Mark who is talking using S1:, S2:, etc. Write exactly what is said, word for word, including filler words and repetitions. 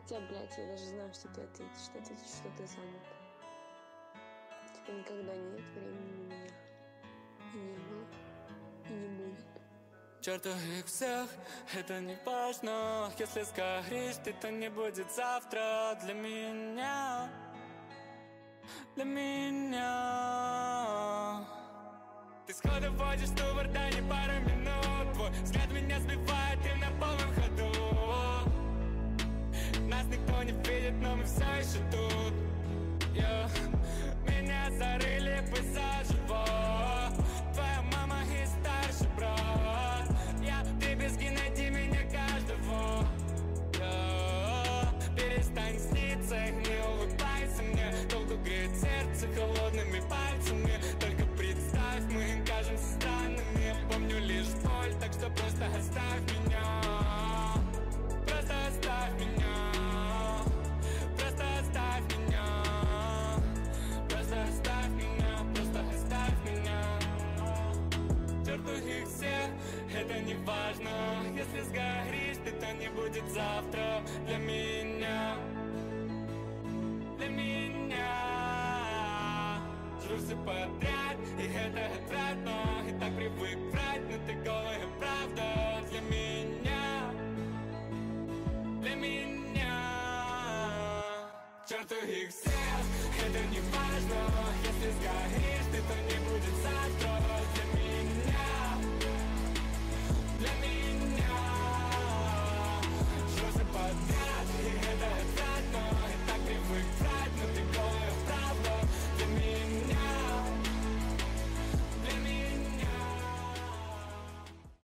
S1: Хотя, блядь, я даже знаю, что ты ответишь, что ты ответишь, что ты занят. Типа никогда нет времени на меня. И не было, и не будет.
S2: Черту их всех, это не важно. Если сгоришь ты, то не будет завтра. Для меня, для меня. Ты сходу вводишь ступор, да не пару минут. Твой взгляд меня сбивает, ты на полном ходу. Нас никто не видит, но мы все еще тут. yeah. Меня зарыли бы заживо. Твоя мама и старший брат. Я, ты безги, найди меня каждого. yeah. Перестань сниться, не улыбайся мне. Долго греет сердце холодными пальцами. Только представь, мы им кажемся странными. Помню лишь боль, так что просто оставь меня. Просто оставь меня. Просто оставь меня. Просто оставь меня. Просто оставь меня. Черту их всех, это не важно. Если сгоришь ты, то не будет завтра. Для меня, для меня. Жру все подряд, и это отвратно. И так привык врать, но ты голая правда. Для меня, для меня. Черту их всех, это не важно. Если сгоришь ты, то не